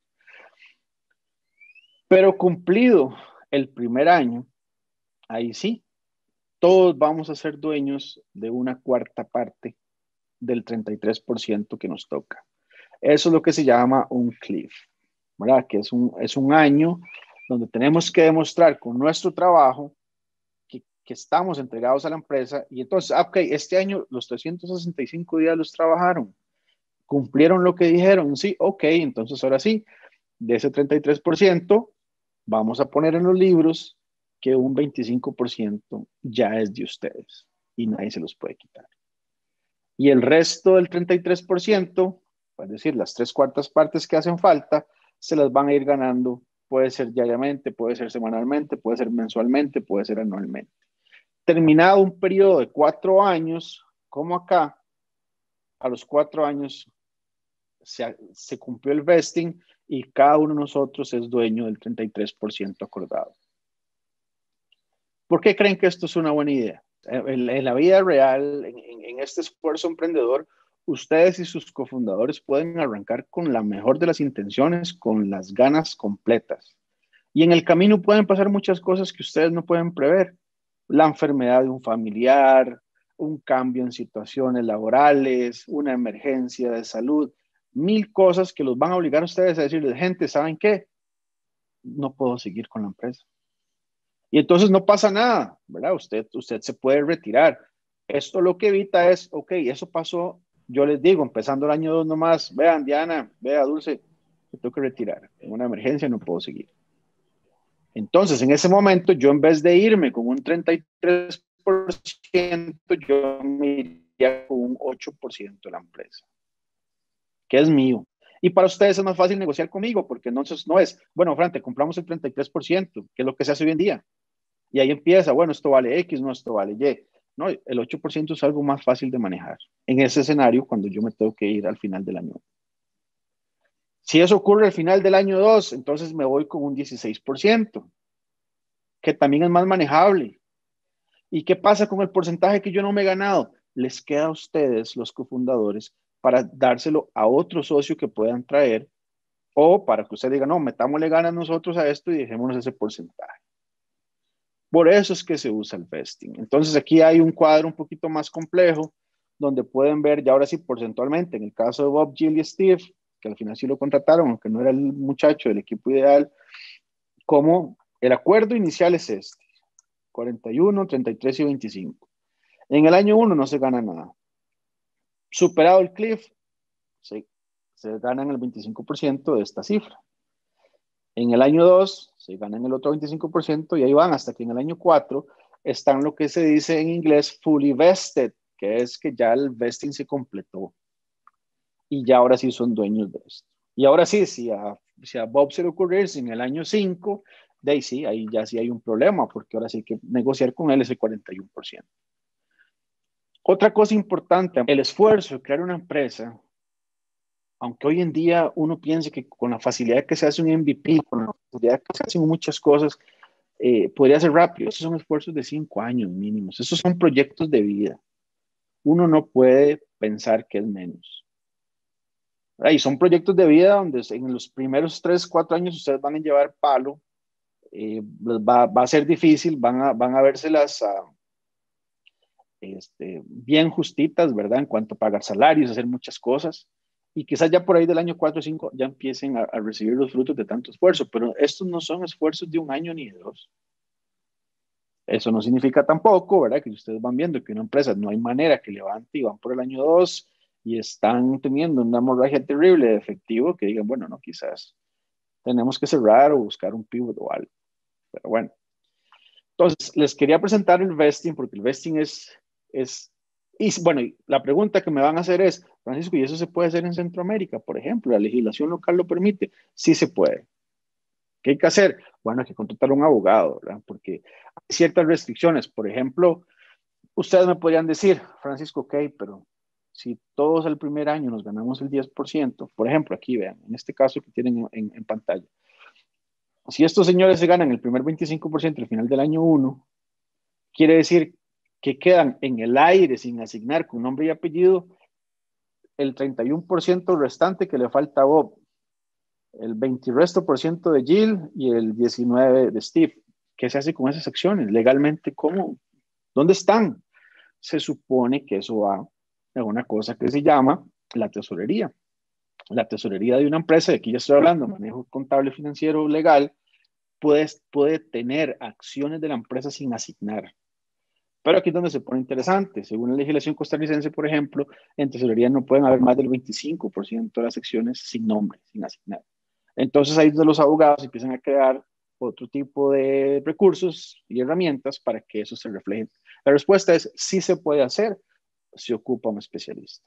Pero cumplido el primer año, ahí sí, todos vamos a ser dueños de una cuarta parte del treinta y tres por ciento que nos toca. Eso es lo que se llama un cliff, ¿verdad? Que es un, es un año donde tenemos que demostrar con nuestro trabajo que, que estamos entregados a la empresa y entonces, ok, este año los trescientos sesenta y cinco días los trabajaron, cumplieron lo que dijeron, sí, ok, entonces ahora sí, de ese treinta y tres por ciento vamos a poner en los libros que un veinticinco por ciento ya es de ustedes y nadie se los puede quitar. Y el resto del treinta y tres por ciento, es decir, las tres cuartas partes que hacen falta, se las van a ir ganando. Puede ser diariamente, puede ser semanalmente, puede ser mensualmente, puede ser anualmente. Terminado un periodo de cuatro años, como acá, a los cuatro años se, se cumplió el vesting y cada uno de nosotros es dueño del treinta y tres por ciento acordado. ¿Por qué creen que esto es una buena idea? En, en la vida real, en, en este esfuerzo emprendedor, ustedes y sus cofundadores pueden arrancar con la mejor de las intenciones, con las ganas completas. Y en el camino pueden pasar muchas cosas que ustedes no pueden prever. La enfermedad de un familiar, un cambio en situaciones laborales, una emergencia de salud, mil cosas que los van a obligar a ustedes a decirles, gente, ¿saben qué? No puedo seguir con la empresa. Y entonces no pasa nada, ¿verdad? Usted, usted se puede retirar. Esto lo que evita es, ok, eso pasó, yo les digo, empezando el año dos nomás, vean, Diana, vea, Dulce, me tengo que retirar. En una emergencia no puedo seguir. Entonces, en ese momento, yo en vez de irme con un treinta y tres por ciento, yo me iría con un ocho por ciento de la empresa, que es mío. Y para ustedes es más fácil negociar conmigo, porque entonces no es, bueno, Fran, te compramos el treinta y tres por ciento, que es lo que se hace hoy en día. Y ahí empieza, bueno, esto vale X, no, esto vale Y. No, el ocho por ciento es algo más fácil de manejar en ese escenario cuando yo me tengo que ir al final del año. Si eso ocurre al final del año dos, entonces me voy con un dieciséis por ciento, que también es más manejable. ¿Y qué pasa con el porcentaje que yo no me he ganado? Les queda a ustedes, los cofundadores, para dárselo a otro socio que puedan traer o para que usted diga, no, metámosle ganas nosotros a esto y dejémonos ese porcentaje. Por eso es que se usa el vesting. Entonces aquí hay un cuadro un poquito más complejo donde pueden ver ya ahora sí porcentualmente, en el caso de Bob, Jill y Steve, que al final sí lo contrataron, aunque no era el muchacho del equipo ideal, como el acuerdo inicial es este, cuarenta y uno, treinta y tres y veinticinco. En el año uno no se gana nada. Superado el cliff, se, se ganan el veinticinco por ciento de esta cifra. En el año dos se ganan el otro veinticinco por ciento y ahí van hasta que en el año cuatro están lo que se dice en inglés fully vested, que es que ya el vesting se completó y ya ahora sí son dueños de esto. Y ahora sí, si a, si a Bob se le ocurre en el año cinco, de ahí sí, ahí ya sí hay un problema, porque ahora sí hay que negociar con él ese cuarenta y uno por ciento. Otra cosa importante, el esfuerzo de crear una empresa, aunque hoy en día uno piense que con la facilidad que se hace un M V P, con la facilidad que se hacen muchas cosas, eh, podría ser rápido. Esos son esfuerzos de cinco años mínimos. Esos son proyectos de vida. Uno no puede pensar que es menos. Y son proyectos de vida donde en los primeros tres, cuatro años ustedes van a llevar palo, eh, va, va, a ser difícil, van a, van a vérselas uh, este, bien justitas, ¿verdad? En cuanto a pagar salarios, hacer muchas cosas. Y quizás ya por ahí del año cuatro o cinco ya empiecen a, a recibir los frutos de tanto esfuerzo, pero estos no son esfuerzos de un año ni de dos. Eso no significa tampoco, ¿verdad? Que ustedes van viendo que una empresa no hay manera que levante y van por el año dos y están teniendo una hemorragia terrible de efectivo, que digan, bueno, no, quizás tenemos que cerrar o buscar un pivot o algo. Pero bueno. Entonces, les quería presentar el vesting porque el vesting es, es y bueno, la pregunta que me van a hacer es, Francisco, ¿y eso se puede hacer en Centroamérica? Por ejemplo, ¿la legislación local lo permite? Sí se puede. ¿Qué hay que hacer? Bueno, hay que contratar a un abogado, ¿verdad? Porque hay ciertas restricciones. Por ejemplo, ustedes me podrían decir, Francisco, ok, pero si todos el primer año nos ganamos el diez por ciento, por ejemplo, aquí vean, en este caso que tienen en, en pantalla, si estos señores se ganan el primer veinticinco por ciento al final del año uno, quiere decir que quedan en el aire sin asignar con nombre y apellido el treinta y uno por ciento restante que le falta a Bob, el veinte por ciento de Jill y el diecinueve por ciento de Steve. ¿Qué se hace con esas acciones? Legalmente, ¿cómo? ¿Dónde están? Se supone que eso va a una cosa que se llama la tesorería. La tesorería de una empresa, de aquí ya estoy hablando, manejo contable, financiero, legal, puede, puede tener acciones de la empresa sin asignar. Pero aquí es donde se pone interesante. Según la legislación costarricense, por ejemplo, en tesorería no pueden haber más del veinticinco por ciento de las acciones sin nombre, sin asignar. Entonces ahí es donde los abogados empiezan a crear otro tipo de recursos y herramientas para que eso se refleje. La respuesta es sí se puede hacer, se ocupa un especialista.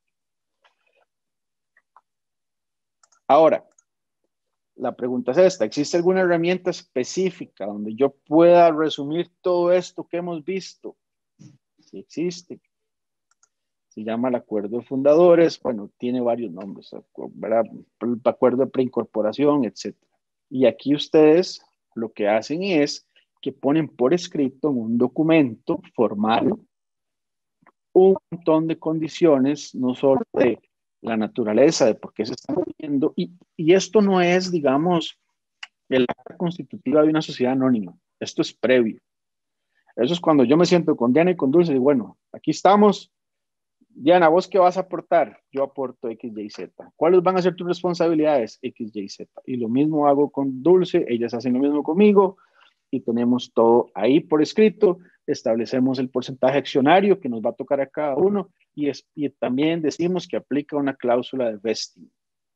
Ahora, la pregunta es esta, ¿existe alguna herramienta específica donde yo pueda resumir todo esto que hemos visto? Sí existe. Se llama el acuerdo de fundadores, bueno, tiene varios nombres, ¿verdad? El acuerdo de preincorporación, etcétera. Y aquí ustedes lo que hacen es que ponen por escrito en un documento formal un montón de condiciones, no solo de la naturaleza, de por qué se están moviendo, y, y esto no es, digamos, el acta constitutiva de una sociedad anónima, esto es previo. Eso es cuando yo me siento con Diana y con Dulce y bueno, aquí estamos. Diana, ¿vos qué vas a aportar? Yo aporto X, Y, Z. ¿Cuáles van a ser tus responsabilidades? X, Y, Z. Y lo mismo hago con Dulce, ellas hacen lo mismo conmigo y tenemos todo ahí por escrito. Establecemos el porcentaje accionario que nos va a tocar a cada uno y, es, y también decimos que aplica una cláusula de vesting.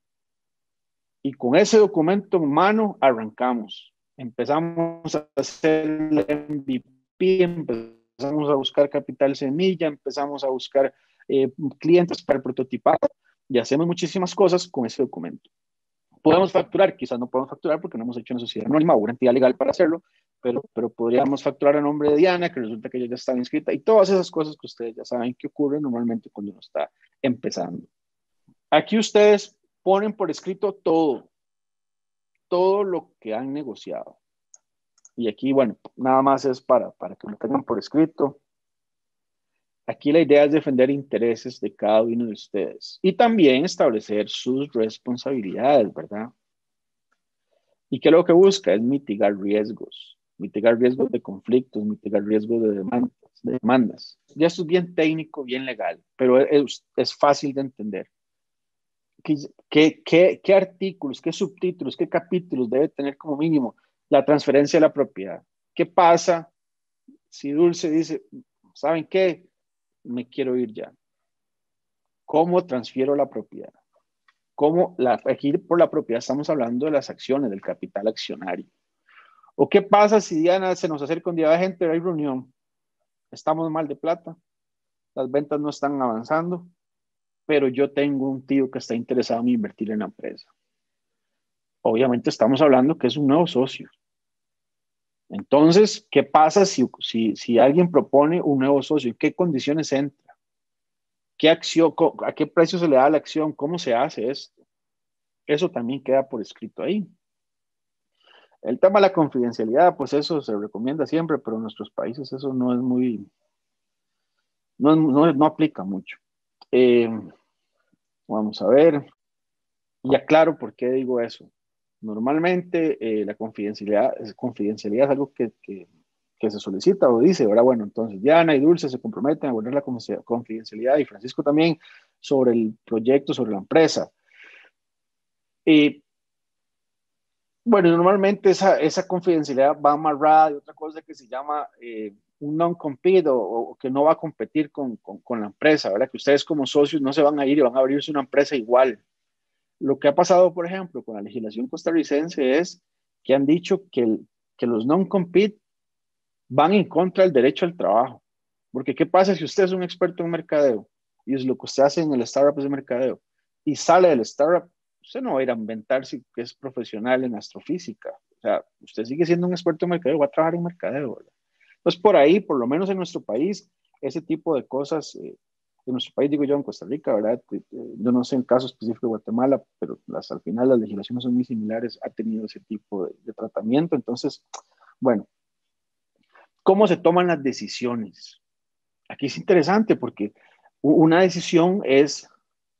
Y con ese documento en mano arrancamos. Empezamos a hacer el M V P, empezamos a buscar capital semilla, empezamos a buscar eh, clientes para el prototipado y hacemos muchísimas cosas con ese documento. Podemos facturar, quizás no podemos facturar porque no hemos hecho una sociedad anónima o una entidad legal para hacerlo, pero, pero podríamos facturar a nombre de Diana, que resulta que ella ya estaba inscrita, y todas esas cosas que ustedes ya saben que ocurren normalmente cuando uno está empezando. Aquí ustedes ponen por escrito todo, todo lo que han negociado. Y aquí, bueno, nada más es para, para que lo tengan por escrito. Aquí la idea es defender intereses de cada uno de ustedes y también establecer sus responsabilidades, ¿verdad? ¿Y qué es lo que busca? Es mitigar riesgos, mitigar riesgos de conflictos, mitigar riesgos de demandas. De demandas. Ya esto es bien técnico, bien legal, pero es, es fácil de entender. ¿Qué, qué, qué, ¿Qué artículos, qué subtítulos, qué capítulos debe tener como mínimo la transferencia de la propiedad? ¿Qué pasa si Dulce dice, ¿saben qué? Me quiero ir ya. ¿Cómo transfiero la propiedad? ¿Cómo la, aquí por la propiedad estamos hablando de las acciones, del capital accionario? ¿O qué pasa si Diana se nos acerca un día de gente, hay reunión, estamos mal de plata, las ventas no están avanzando, pero yo tengo un tío que está interesado en invertir en la empresa? Obviamente estamos hablando que es un nuevo socio. Entonces, ¿qué pasa si, si, si alguien propone un nuevo socio? ¿En qué condiciones entra? ¿Qué acción, a qué precio se le da la acción? ¿Cómo se hace esto? Eso también queda por escrito ahí. El tema de la confidencialidad, pues eso se recomienda siempre, pero en nuestros países eso no es muy, no, no, no aplica mucho. Eh, vamos a ver. Y aclaro por qué digo eso. Normalmente eh, la confidencialidad, confidencialidad es algo que, que, que se solicita o dice, ahora bueno, entonces Diana y Dulce se comprometen a guardar la confidencialidad y Francisco también sobre el proyecto, sobre la empresa. Y bueno, normalmente esa, esa confidencialidad va amarrada de otra cosa que se llama eh, un non-compete o, o que no va a competir con, con, con la empresa, ¿verdad? Que ustedes como socios no se van a ir y van a abrirse una empresa igual. Lo que ha pasado, por ejemplo, con la legislación costarricense es que han dicho que, el, que los non-compete van en contra del derecho al trabajo. Porque ¿qué pasa si usted es un experto en mercadeo y es lo que usted hace en el startup es de mercadeo y sale del startup? Usted no va a ir a inventarse que es profesional en astrofísica. O sea, usted sigue siendo un experto en mercadeo, va a trabajar en mercadeo, ¿verdad? Entonces, por ahí, por lo menos en nuestro país, ese tipo de cosas, eh, en nuestro país, digo yo, en Costa Rica, ¿verdad? Eh, yo no sé en caso específico de Guatemala, pero las, al final las legislaciones son muy similares, ha tenido ese tipo de, de tratamiento. Entonces, bueno, ¿cómo se toman las decisiones? Aquí es interesante porque una decisión es,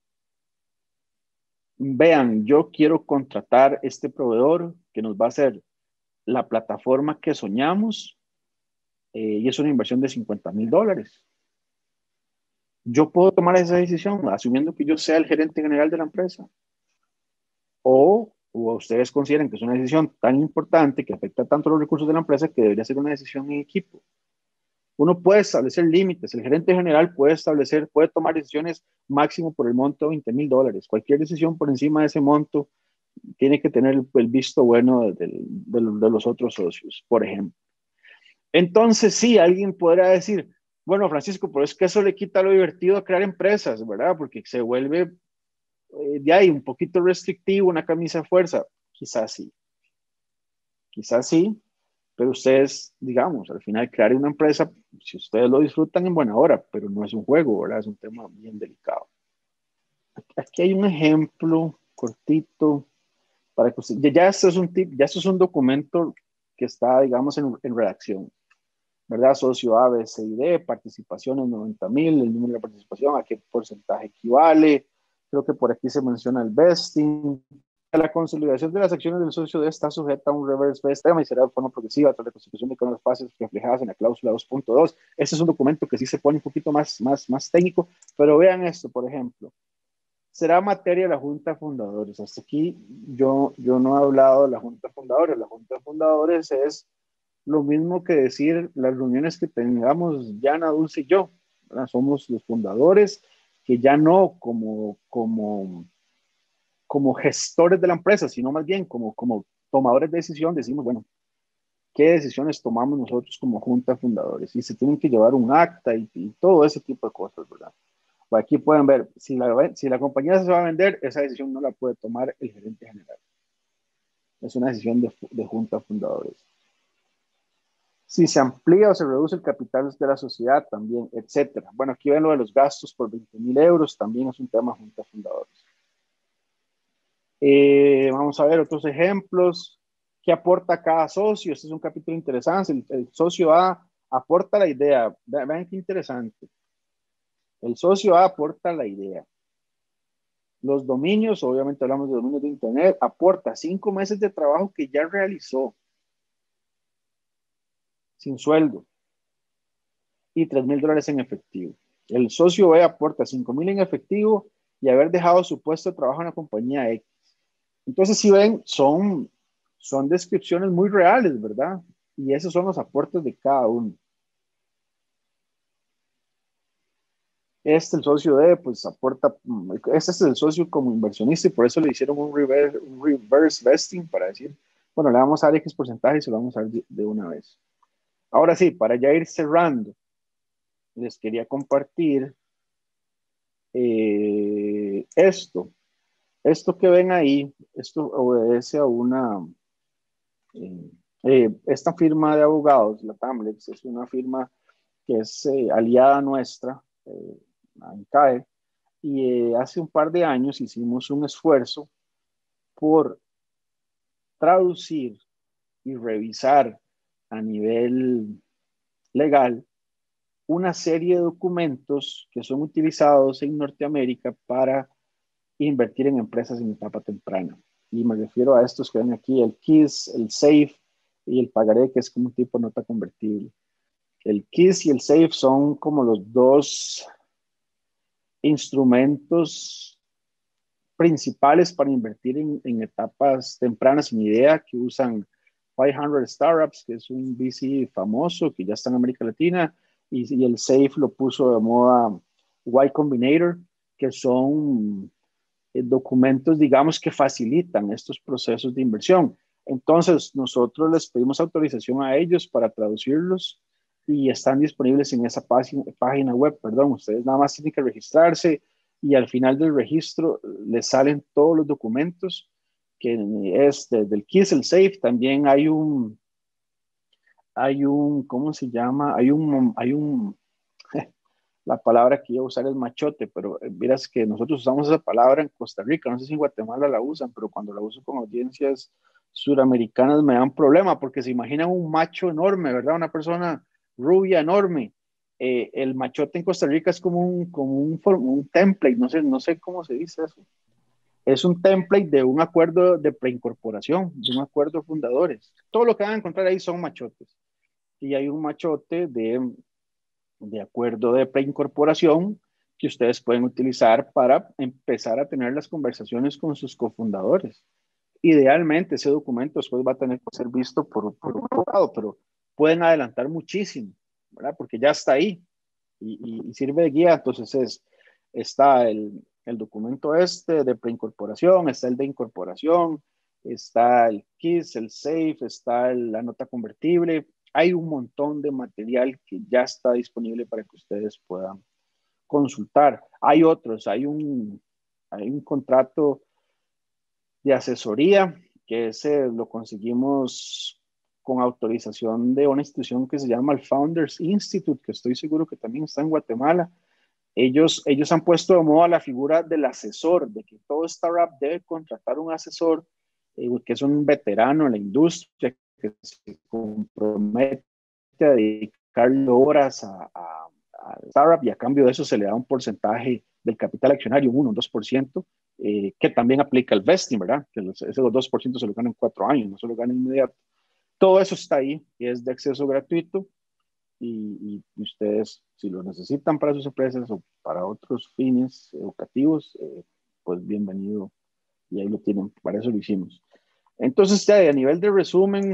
vean, yo quiero contratar este proveedor que nos va a hacer la plataforma que soñamos eh, y es una inversión de cincuenta mil dólares. Yo puedo tomar esa decisión asumiendo que yo sea el gerente general de la empresa. O, o ustedes consideran que es una decisión tan importante que afecta tanto los recursos de la empresa que debería ser una decisión en equipo. Uno puede establecer límites. El gerente general puede establecer, puede tomar decisiones máximo por el monto de veinte mil dólares. Cualquier decisión por encima de ese monto tiene que tener el, el visto bueno de, de, de, de los otros socios, por ejemplo. Entonces, sí, alguien podrá decir, bueno, Francisco, pero es que eso le quita lo divertido a crear empresas, ¿verdad? Porque se vuelve eh, de ahí un poquito restrictivo, una camisa de fuerza. Quizás sí, quizás sí, pero ustedes, digamos, al final crear una empresa, si ustedes lo disfrutan en buena hora, pero no es un juego, ¿verdad? Es un tema bien delicado. Aquí hay un ejemplo cortito para que usted, ya esto es un tip, ya esto es un documento que está, digamos, en, en redacción, ¿verdad? Socio A, B, C y D, participación en noventa mil, el número de participación, a qué porcentaje equivale. Creo que por aquí se menciona el vesting. La consolidación de las acciones del socio D está sujeta a un reverse vesting y será de forma progresiva tras la constitución de cada una de las fases reflejadas en la cláusula dos punto dos. Este es un documento que sí se pone un poquito más, más, más técnico, pero vean esto, por ejemplo. Será materia de la Junta de Fundadores. Hasta aquí yo, yo no he hablado de la Junta de Fundadores. La Junta de Fundadores es lo mismo que decir las reuniones que tengamos Yana, Dulce y yo, ¿verdad? Somos los fundadores que ya no como, como, como gestores de la empresa, sino más bien como, como tomadores de decisión, decimos, bueno, ¿qué decisiones tomamos nosotros como junta de fundadores? Y se tienen que llevar un acta y, y todo ese tipo de cosas, ¿verdad? Pues aquí pueden ver, si la, si la compañía se va a vender, esa decisión no la puede tomar el gerente general. Es una decisión de, de junta de fundadores. Si se amplía o se reduce el capital de la sociedad, también, etcétera. Bueno, aquí ven lo de los gastos por veinte mil euros, también es un tema junta de fundadores. Eh, vamos a ver otros ejemplos. ¿Qué aporta cada socio? Este es un capítulo interesante. El, el socio A aporta la idea. Vean qué interesante. El socio A aporta la idea. Los dominios, obviamente hablamos de dominios de Internet, aporta cinco meses de trabajo que ya realizó sin sueldo y tres mil dólares en efectivo. El socio B aporta cinco mil en efectivo y haber dejado su puesto de trabajo en la compañía X. Entonces, si ven, son, son descripciones muy reales, ¿verdad? Y esos son los aportes de cada uno. Este, el socio D, pues aporta, este es el socio como inversionista y por eso le hicieron un reverse, un reverse vesting para decir, bueno, le vamos a dar X porcentaje y se lo vamos a dar de, de una vez. Ahora sí, para ya ir cerrando, les quería compartir eh, esto. Esto que ven ahí, esto obedece a una, eh, eh, esta firma de abogados, la Tamlex, es una firma que es eh, aliada nuestra, eh, ANCAE, y eh, hace un par de años hicimos un esfuerzo por traducir y revisar a nivel legal una serie de documentos que son utilizados en Norteamérica para invertir en empresas en etapa temprana. Y me refiero a estos que ven aquí, el K I S S, el SAFE y el pagaré, que es como un tipo de nota convertible. El K I S S y el SAFE son como los dos instrumentos principales para invertir en, en etapas tempranas sin idea, que usan quinientas Startups, que es un V C famoso que ya está en América Latina, y, y el SAFE lo puso de moda Y Combinator, que son eh, documentos, digamos, que facilitan estos procesos de inversión. Entonces, nosotros les pedimos autorización a ellos para traducirlos y están disponibles en esa página, página web, perdón. Ustedes nada más tienen que registrarse y al final del registro les salen todos los documentos, que es desde el K I S S, el SAFE, también hay un, hay un, ¿cómo se llama? Hay un, hay un, la palabra que iba a usar es machote, pero eh, miras que nosotros usamos esa palabra en Costa Rica, no sé si en Guatemala la usan, pero cuando la uso con audiencias suramericanas me dan problema porque se imaginan un macho enorme, ¿verdad? Una persona rubia enorme. Eh, el machote en Costa Rica es como un, como un, un template, no sé, no sé cómo se dice eso. Es un template de un acuerdo de preincorporación, de un acuerdo de fundadores. Todo lo que van a encontrar ahí son machotes. Y hay un machote de de acuerdo de preincorporación que ustedes pueden utilizar para empezar a tener las conversaciones con sus cofundadores. Idealmente, ese documento después va a tener que ser visto por, por un abogado, pero pueden adelantar muchísimo, ¿verdad? Porque ya está ahí y, y, y sirve de guía. Entonces, es, está el, el documento este de preincorporación, está el de incorporación, está el K I S S, el SAFE, está el, la nota convertible. Hay un montón de material que ya está disponible para que ustedes puedan consultar. Hay otros, hay un, hay un contrato de asesoría que ese lo conseguimos con autorización de una institución que se llama el Founders Institute, que estoy seguro que también está en Guatemala. Ellos, ellos han puesto de moda la figura del asesor, de que todo startup debe contratar un asesor eh, que es un veterano en la industria, que se compromete a dedicarle horas a, a, a startup y a cambio de eso se le da un porcentaje del capital accionario, un uno, un dos por ciento, eh, que también aplica el vesting, ¿verdad? Que los, esos dos por ciento se lo ganan en cuatro años, no se lo ganan inmediato. Todo eso está ahí y es de acceso gratuito. Y, y, ustedes, si lo necesitan para sus empresas o para otros fines educativos, eh, pues bienvenido y ahí lo tienen, para eso lo hicimos. Entonces, ya a nivel de resumen,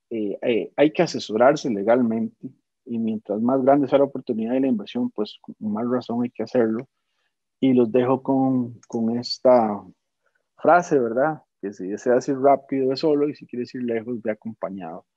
eh, eh, hay que asesorarse legalmente y mientras más grande sea la oportunidad y la inversión, pues con más razón hay que hacerlo. Y los dejo con, con esta frase, ¿verdad? Que si deseas ir rápido, ve solo y si quieres ir lejos, ve acompañado.